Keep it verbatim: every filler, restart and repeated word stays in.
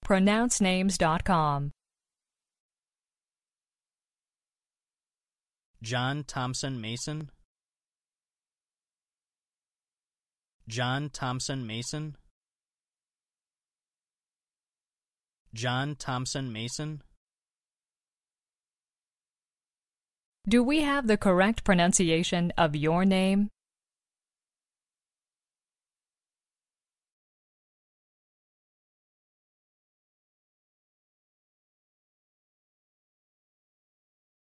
pronounce names dot com. John Thomson Mason. John Thomson Mason. John Thomson Mason. Do we have the correct pronunciation of your name?